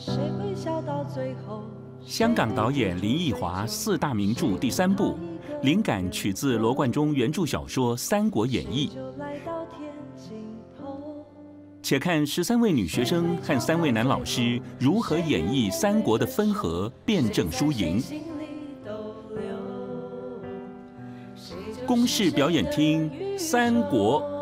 香港导演林奕华四大名著第3部，灵感取自罗贯中原著小说《三国演义》。且看13位女学生和3位男老师如何演绎三国的分合、辩证输赢。公视表演厅《三国》。